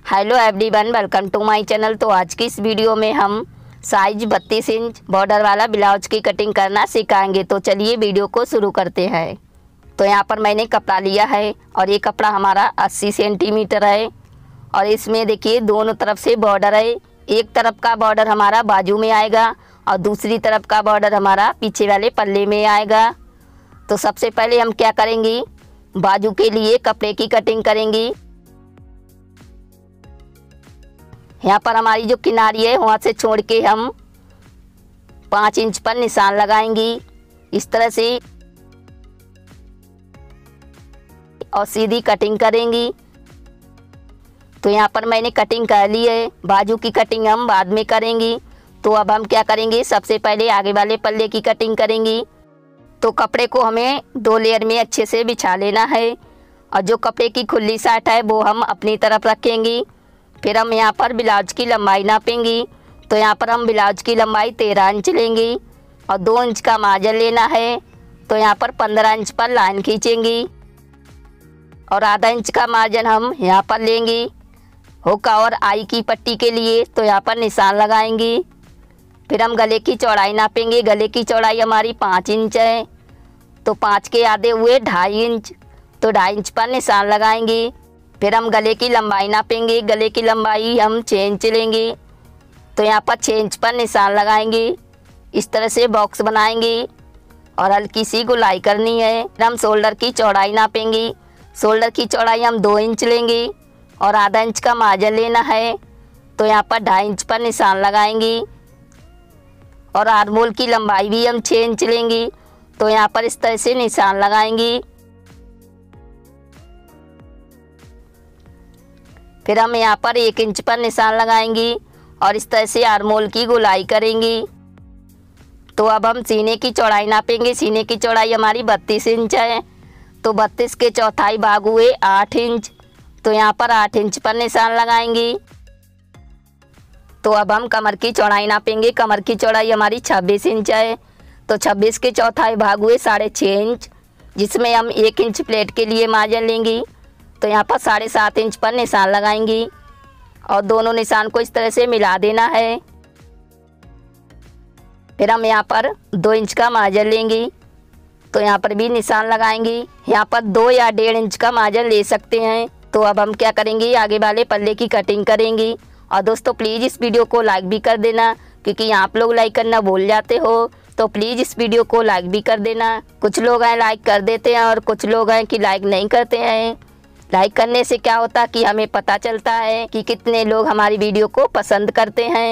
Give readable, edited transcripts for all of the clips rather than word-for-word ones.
Hello everyone, welcome to my channel. तो आज की इस वीडियो में हम साइज 32 इंच बॉर्डर वाला ब्लाउज की कटिंग करना सिखाएंगे। तो चलिए वीडियो को शुरू करते हैं। तो यहाँ पर मैंने कपड़ा लिया है और ये कपड़ा हमारा 80 सेंटीमीटर है और इसमें देखिए दोनों तरफ से बॉर्डर है। एक तरफ का बॉर्डर हमारा बाजू में आएगा और दूसरी तरफ का बॉर्डर हमारा पीछे वाले पल्ले में आएगा। तो सबसे पहले हम क्या करेंगे, बाजू के लिए कपड़े की कटिंग करेंगे। यहाँ पर हमारी जो किनारी है वहाँ से छोड़ के हम 5 इंच पर निशान लगाएंगे इस तरह से और सीधी कटिंग करेंगी। तो यहाँ पर मैंने कटिंग कर ली है। बाजू की कटिंग हम बाद में करेंगे। तो अब हम क्या करेंगे, सबसे पहले आगे वाले पल्ले की कटिंग करेंगे। तो कपड़े को हमें 2 लेयर में अच्छे से बिछा लेना है और जो कपड़े की खुली साइड है वो हम अपनी तरफ रखेंगे। फिर हम यहाँ पर ब्लाउज की लंबाई नापेंगे। तो यहाँ पर हम ब्लाउज की लंबाई 13 इंच लेंगे और 2 इंच का मार्जिन लेना है। तो यहाँ पर 15 इंच पर लाइन खींचेंगे और आधा इंच का मार्जिन हम यहाँ पर लेंगे हुक और आई की पट्टी के लिए। तो यहाँ पर निशान लगाएंगे। फिर हम गले की चौड़ाई नापेंगे। गले की चौड़ाई हमारी 5 इंच है तो 5 के आधे हुए 2.5 इंच। तो 2.5 इंच पर निशान लगाएंगे। फिर हम गले की लंबाई नापेंगे। गले की लंबाई हम 6 इंच लेंगे तो यहाँ पर 6 इंच पर निशान लगाएंगे। इस तरह से बॉक्स बनाएंगे और हल्की सी गुलाई करनी है। फिर हम शोल्डर की चौड़ाई नापेंगे। शोल्डर की चौड़ाई हम 2 इंच लेंगे और आधा इंच का मार्जिन लेना है। तो यहाँ पर 2.5 इंच पर निशान लगाएंगे और आर्म होल की लंबाई भी हम 6 इंच लेंगे। तो यहाँ पर इस तरह से निशान लगाएंगे। फिर हम यहाँ पर 1 इंच पर निशान लगाएंगे और इस तरह से आर्म होल की गोलाई करेंगे। तो अब हम सीने की चौड़ाई नापेंगे। सीने की चौड़ाई हमारी 32 इंच है तो 32 के चौथाई भाग हुए 8 इंच। तो यहाँ पर 8 इंच पर निशान लगाएंगे। तो अब हम कमर की चौड़ाई नापेंगे। कमर की चौड़ाई हमारी 26 इंच है तो 26 के चौथाई भाग हुए 6.5 इंच, जिसमें हम 1 इंच प्लेट के लिए मार्जिन लेंगे। तो यहाँ पर 7.5 इंच पर निशान लगाएंगे और दोनों निशान को इस तरह से मिला देना है। फिर हम यहाँ पर 2 इंच का मार्जिन लेंगे तो यहाँ पर भी निशान लगाएंगे। यहाँ पर 2 या 1.5 इंच का मार्जिन ले सकते हैं। तो अब हम क्या करेंगे, आगे वाले पल्ले की कटिंग करेंगे। और दोस्तों प्लीज़ इस वीडियो को लाइक भी कर देना, क्योंकि आप लोग लाइक करना भूल जाते हो। तो प्लीज़ इस वीडियो को लाइक भी कर देना। कुछ लोग हैं लाइक कर देते हैं और कुछ लोग हैं कि लाइक नहीं करते हैं। लाइक करने से क्या होता है कि हमें पता चलता है कि कितने लोग हमारी वीडियो को पसंद करते हैं।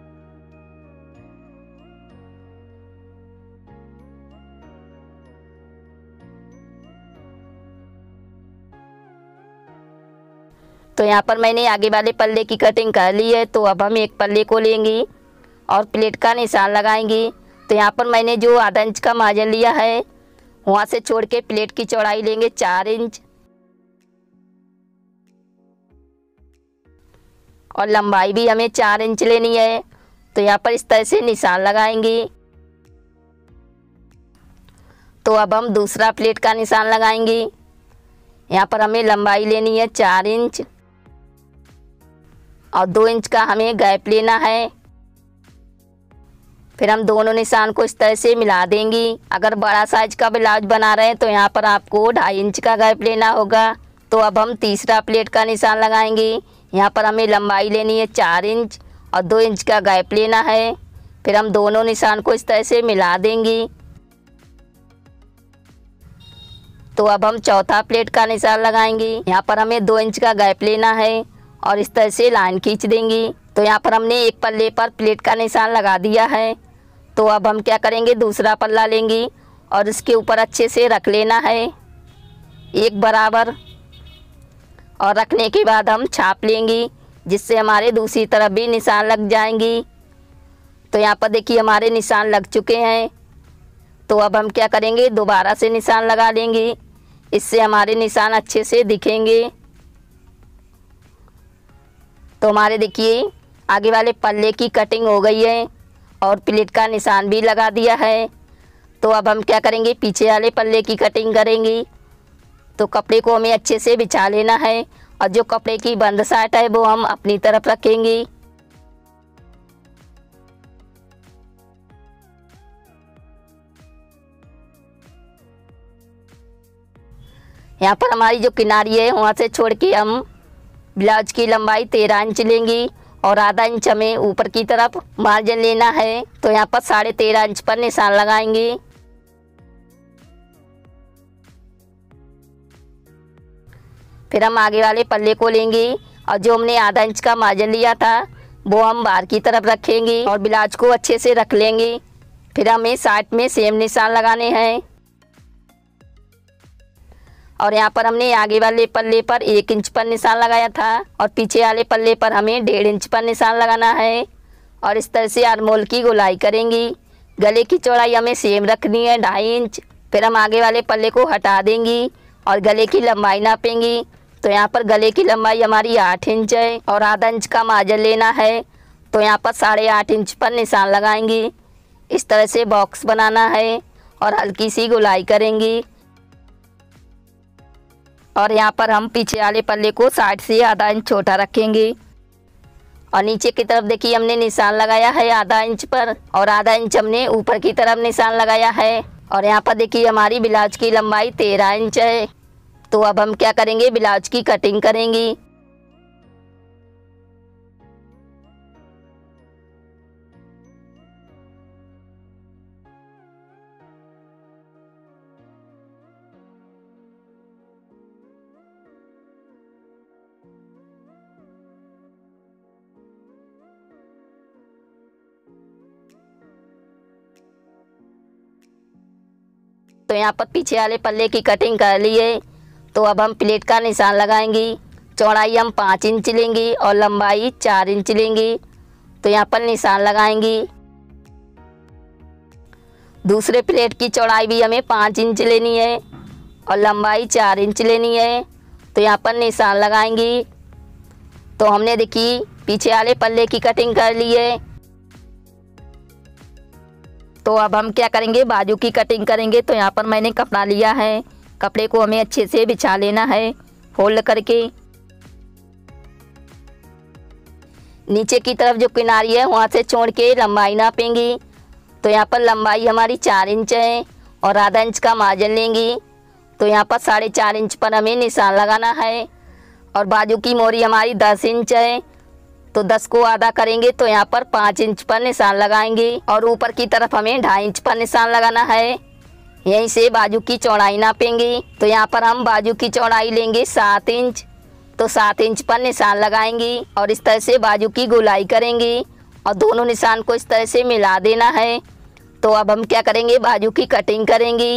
तो यहाँ पर मैंने आगे वाले पल्ले की कटिंग कर ली है। तो अब हम एक पल्ले को लेंगे और प्लेट का निशान लगाएंगे। तो यहाँ पर मैंने जो आधा इंच का मार्जिन लिया है वहाँ से छोड़ के प्लेट की चौड़ाई लेंगे 4 इंच और लंबाई भी हमें 4 इंच लेनी है। तो यहाँ पर इस तरह से निशान लगाएंगे। तो अब हम दूसरा प्लेट का निशान लगाएंगे। यहाँ पर हमें लंबाई लेनी है 4 इंच और 2 इंच का हमें गैप लेना है। फिर हम दोनों निशान को इस तरह से मिला देंगे। अगर बड़ा साइज का ब्लाउज बना रहे हैं तो यहाँ पर आपको 2.5 इंच का गैप लेना होगा। तो अब हम तीसरा प्लेट का निशान लगाएंगे। यहाँ पर हमें लंबाई लेनी है 4 इंच और 2 इंच का गैप लेना है। फिर हम दोनों निशान को इस तरह से मिला देंगे। तो अब हम चौथा प्लेट का निशान लगाएंगे। यहाँ पर हमें 2 इंच का गैप लेना है और इस तरह से लाइन खींच देंगे। तो यहाँ पर हमने एक पल्ले पर प्लेट का निशान लगा दिया है। तो अब हम क्या करेंगे, दूसरा पल्ला लेंगे और इसके ऊपर अच्छे से रख लेना है एक बराबर। और रखने के बाद हम छाप लेंगे जिससे हमारे दूसरी तरफ भी निशान लग जाएंगी। तो यहाँ पर देखिए हमारे निशान लग चुके हैं। तो अब हम क्या करेंगे, दोबारा से निशान लगा लेंगे। इससे हमारे निशान अच्छे से दिखेंगे। तो हमारे देखिए आगे वाले पल्ले की कटिंग हो गई है और प्लेट का निशान भी लगा दिया है। तो अब हम क्या करेंगे, पीछे वाले पल्ले की कटिंग करेंगे। तो कपड़े को हमें अच्छे से बिछा लेना है और जो कपड़े की बंद साइड है वो हम अपनी तरफ रखेंगे। यहाँ पर हमारी जो किनारी है वहाँ से छोड़ के हम ब्लाउज की लंबाई 13 इंच लेंगे और आधा इंच हमें ऊपर की तरफ मार्जिन लेना है। तो यहाँ पर 13.5 इंच पर निशान लगाएंगे। फिर हम आगे वाले पल्ले को लेंगे और जो हमने आधा इंच का मार्जिन लिया था वो हम बाहर की तरफ रखेंगे और ब्लाउज को अच्छे से रख लेंगे। फिर हमें साइड में सेम निशान लगाने हैं और यहाँ पर हमने आगे वाले पल्ले पर 1 इंच पर निशान लगाया था और पीछे वाले पल्ले पर हमें 1.5 इंच पर निशान लगाना है और इस तरह से आर्मोल की गोलाई करेंगी। गले की चौड़ाई हमें सेम रखनी है 2.5 इंच। फिर हम आगे वाले पल्ले को हटा देंगी और गले की लंबाई नापेंगी। तो यहाँ पर गले की लंबाई हमारी 8 इंच है और आधा इंच का मार्जिन लेना है। तो यहाँ पर 8.5 इंच पर निशान लगाएंगी। इस तरह से बॉक्स बनाना है और हल्की सी गोलाई करेंगी और यहाँ पर हम पीछे वाले पल्ले को साइड से आधा इंच छोटा रखेंगे और नीचे की तरफ देखिए हमने निशान लगाया है आधा इंच पर और आधा इंच हमने ऊपर की तरफ निशान लगाया है। और यहाँ पर देखिए हमारी ब्लाउज की लंबाई 13 इंच है। तो अब हम क्या करेंगे, ब्लाउज की कटिंग करेंगी। तो यहाँ पर पीछे वाले पल्ले की कटिंग कर ली है। तो अब हम प्लेट का निशान लगाएंगे। चौड़ाई हम 5 इंच लेंगे और लंबाई 4 इंच लेंगे। तो यहाँ पर निशान लगाएंगे। दूसरे प्लेट की चौड़ाई भी हमें 5 इंच लेनी है और लंबाई 4 इंच लेनी है। तो यहाँ पर निशान लगाएंगे। तो हमने देखिए पीछे वाले पल्ले की कटिंग कर ली है। तो अब हम क्या करेंगे, बाजू की कटिंग करेंगे। तो यहाँ पर मैंने कपड़ा लिया है। कपड़े को हमें अच्छे से बिछा लेना है फोल्ड करके। नीचे की तरफ जो किनारी है वहाँ से छोड़ के लंबाई नापेंगे। तो यहाँ पर लंबाई हमारी 4 इंच है और आधा इंच का मार्जिन लेंगी। तो यहाँ पर 4.5 इंच पर हमें निशान लगाना है और बाजू की मोरी हमारी 10 इंच है। तो 10 को आधा करेंगे तो यहाँ पर 5 इंच पर निशान लगाएंगे और ऊपर की तरफ हमें 2.5 इंच पर निशान लगाना है। यहीं से बाजू की चौड़ाई नापेंगे। तो यहाँ पर हम बाजू की चौड़ाई लेंगे 7 इंच। तो 7 इंच पर निशान लगाएंगे और इस तरह से बाजू की गोलाई करेंगे और दोनों निशान को इस तरह से मिला देना है। तो अब हम क्या करेंगे, बाजू की कटिंग करेंगे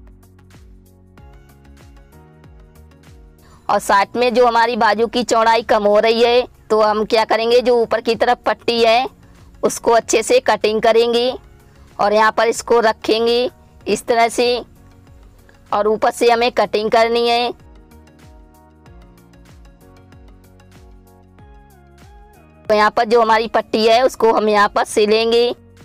और साइड में जो हमारी बाजू की चौड़ाई कम हो रही है तो हम क्या करेंगे, जो ऊपर की तरफ पट्टी है उसको अच्छे से कटिंग करेंगे और यहाँ पर इसको रखेंगे इस तरह से और ऊपर से हमें कटिंग करनी है। तो यहाँ पर जो हमारी पट्टी है उसको हम यहाँ पर सिलेंगे।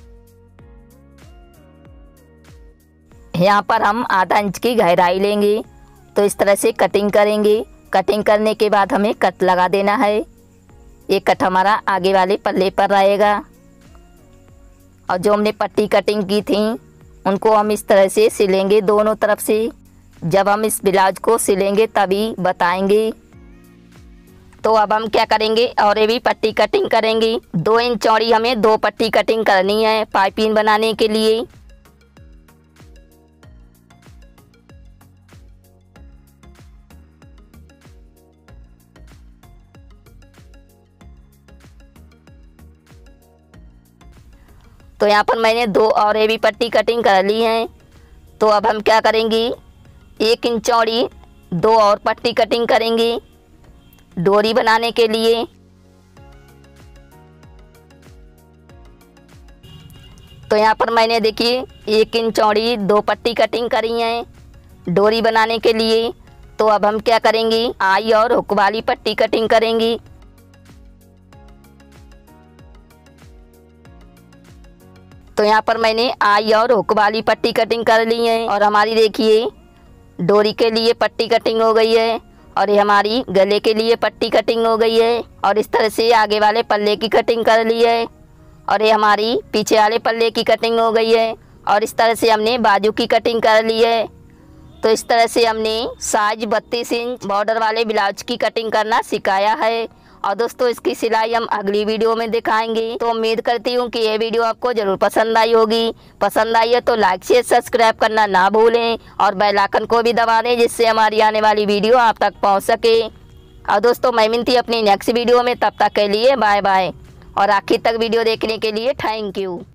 यहाँ पर हम आधा इंच की गहराई लेंगे। तो इस तरह से कटिंग करेंगे। कटिंग करने के बाद हमें कट लगा देना है। ये कट हमारा आगे वाले पल्ले पर रहेगा और जो हमने पट्टी कटिंग की थी उनको हम इस तरह से सिलेंगे दोनों तरफ से। जब हम इस ब्लाउज को सिलेंगे तभी बताएंगे। तो अब हम क्या करेंगे, और ये भी पट्टी कटिंग करेंगे। 2 इंच चौड़ी हमें 2 पट्टी कटिंग करनी है पाइपिंग बनाने के लिए। तो यहाँ पर मैंने 2 और ये भी पट्टी कटिंग कर ली है। तो अब हम क्या करेंगे, 1 इंच चौड़ी 2 और पट्टी कटिंग करेंगे डोरी बनाने के लिए। तो यहाँ पर मैंने देखिए 1 इंच चौड़ी 2 पट्टी कटिंग करी हैं डोरी बनाने के लिए। तो अब हम क्या करेंगे, आई और हुक वाली पट्टी कटिंग करेंगी। तो यहाँ पर मैंने आई और हुक वाली पट्टी कटिंग कर ली है और हमारी देखिए डोरी के लिए पट्टी कटिंग हो गई है। और ये हमारी गले के लिए पट्टी कटिंग हो गई है। और इस तरह से आगे वाले पल्ले की कटिंग कर ली है। और ये हमारी पीछे वाले पल्ले की कटिंग हो गई है। और इस तरह से हमने बाजू की कटिंग कर ली है। तो इस तरह से हमने साइज 32 इंच बॉर्डर वाले ब्लाउज की कटिंग करना सिखाया है। और दोस्तों इसकी सिलाई हम अगली वीडियो में दिखाएंगे। तो उम्मीद करती हूँ कि ये वीडियो आपको ज़रूर पसंद आई होगी। पसंद आई है तो लाइक शेयर सब्सक्राइब करना ना भूलें और बेल आइकन को भी दबा दें, जिससे हमारी आने वाली वीडियो आप तक पहुँच सके। और दोस्तों मैं मिलती अपनी नेक्स्ट वीडियो में, तब तक के लिए बाय बाय। और आखिर तक वीडियो देखने के लिए थैंक यू।